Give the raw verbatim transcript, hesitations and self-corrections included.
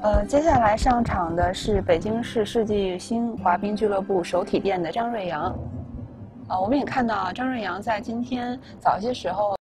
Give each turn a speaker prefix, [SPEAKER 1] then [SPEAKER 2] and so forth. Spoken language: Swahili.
[SPEAKER 1] 呃，接下来上场的是北京市世纪星滑冰俱乐部首体店的张瑞阳。呃，我们也看到张瑞阳在今天早些时候